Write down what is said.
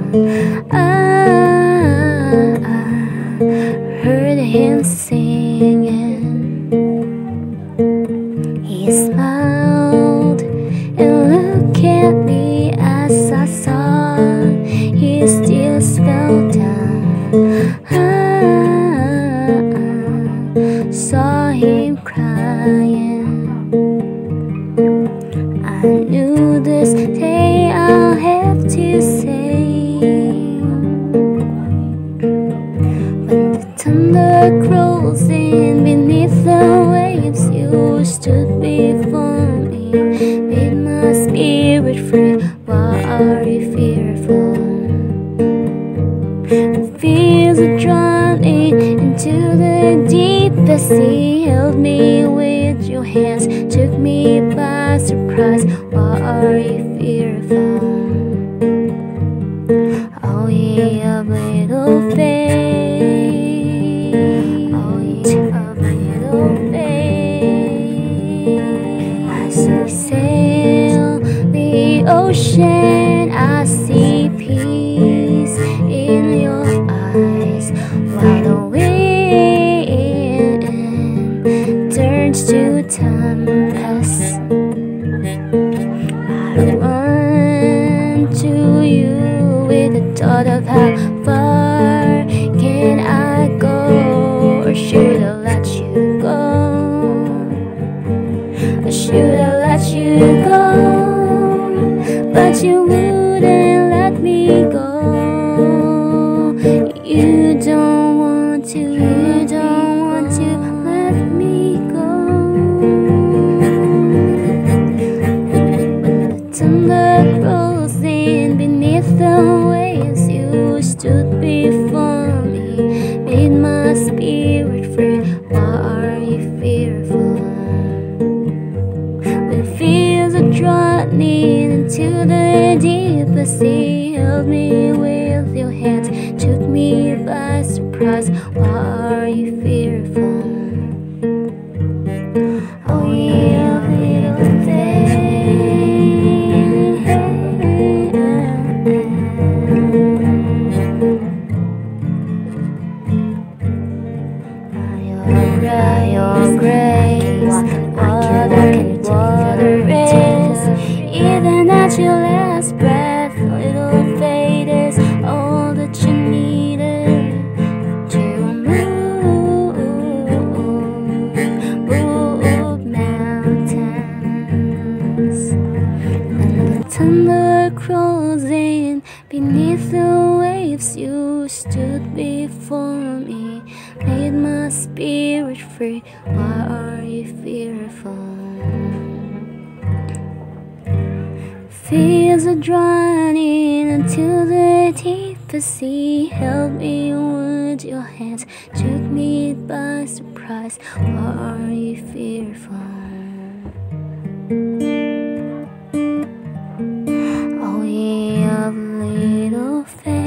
heard him singing. He smiled and looked at me as I saw his tears fell down. Saw him crying. I knew this day I'll have to say, when the thunder rolls in beneath the waves, you stood before me, made my spirit free. Why are you fearful? Fears are drowning into the deepest sea. Held me with your hands, took me by surprise. Why are you fearful? Oh, ye of little faith, oh, ye of little faith. As you sail the ocean, I see peace in your eyes, while the wind turns to tempest. I run to you with the thought of how far can I go, or should I let you go? Or should I let you go? But you wouldn't let me go. You don't want to, you don't want to let me go. When the thunder rolls in beneath the waves, you stood before me, made my spirit free. Why are you fearful? When fears are drowning into the deepest sea, held me with your hands, took me by surprise. Why are you fearful? Oh, ye of little faith. Your grace, water is, even at your last breath. Little faith is all that you needed to move mountains. When the thunder crawls in beneath the waves, you stood before me, made my spirit free. Why are you fearful? Fears are drowning into the deepest sea. Held me with your hands, took me by surprise. Why are you fearful? Oh, ye of little faith.